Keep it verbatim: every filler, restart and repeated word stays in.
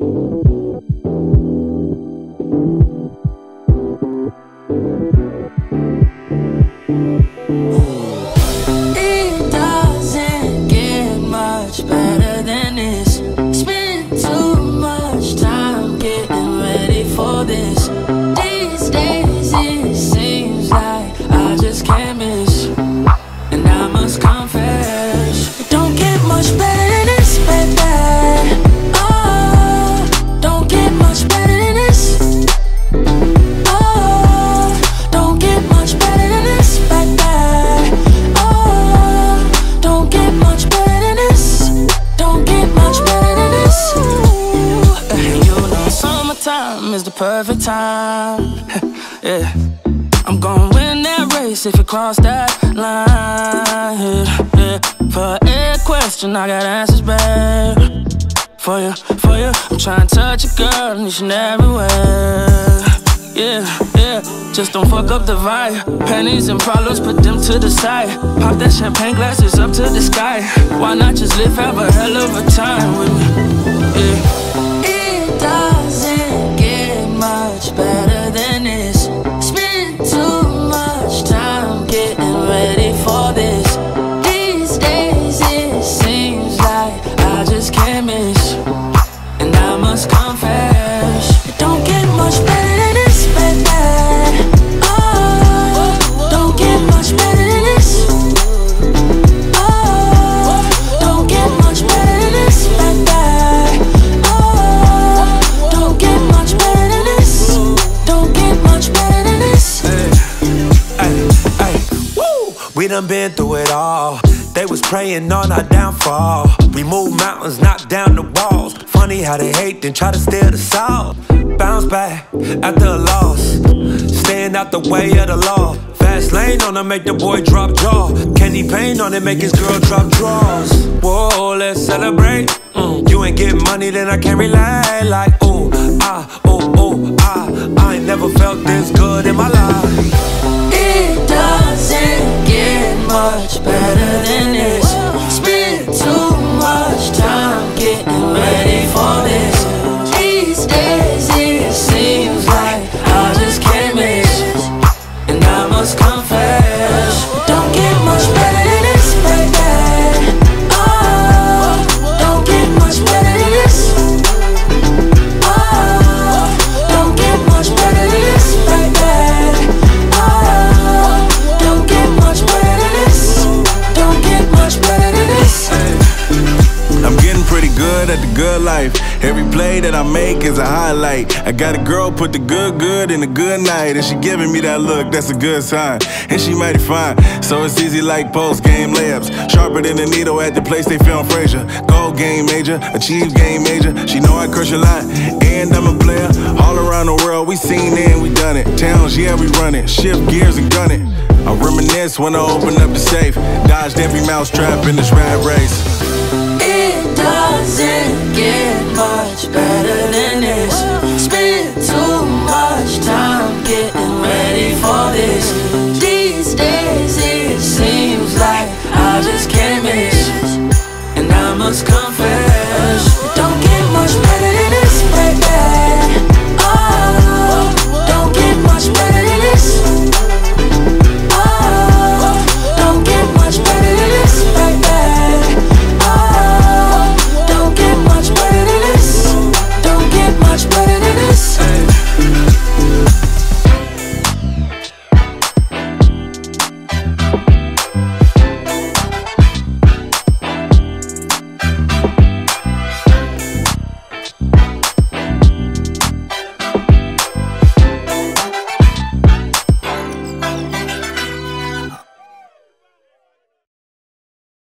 It doesn't get much better than this. Spend too much time getting ready for this. These days it seems like I just can't miss. And I must confess, it don't get much better than this, baby. Oh, don't get much better than this. Oh, don't get much better than this, baby. Oh, don't get much better than this. Don't get much better than this. Ooh, you know summertime is the perfect time. Yeah, I'm gonna win that race if you cross that line. Yeah, yeah. For every question, I got answers back. For you, for you, I'm trying to touch a girl in each and everywhere. Yeah, yeah, just don't fuck up the vibe. Pennies and problems, put them to the side. Pop that champagne glasses up to the sky. Why not just live, have a hell of a time with me? Yeah. It doesn't get much better than this. Spend too much time getting ready for this. These days it seems like I just can't miss. And I must confess, it don't get much better than this, baby. Oh, don't get much better than this. Oh, don't get much better than this, baby. Oh, don't get much better than this. Don't get much better than this. Ay, ay, woo! We done been through it all. They was praying on our downfall. We moved mountains, knocked down the walls. Funny how they hate, then try to steal the soul. Bounce back after a loss. Staying out the way of the law. Fast lane on her, make the boy drop jaw. Candy paint on it, make his girl drop draws. Whoa, let's celebrate. Mm. You ain't getting money, then I can't relate. Like, ooh, ah, ooh, ooh, ah. I ain't never felt this good in my life. It doesn't get much better than this. Spend too much time getting ready for this. These days it seems like I just can't miss. And I must confess, it don't get much better than this, baby. Oh, don't get much better than this. Oh, don't get much better than this, baby. Oh, don't get much better than this. Don't get much better than this. I'm getting pretty good at the good life. Every play that I make is a highlight. I got a girl put the good good in a good night, and she giving me that look, that's a good sign. And she mighty fine, so it's easy like post-game layups. Sharper than a needle at the place they film Frazier. Gold game major, achieve game major. She know I crush a lot, and I'm a player. All around the world, we seen it and we done it. Towns, yeah, we run it. Shift gears and gun it. I reminisce when I open up the safe. Dodged every mouse trap in this rat race. It doesn't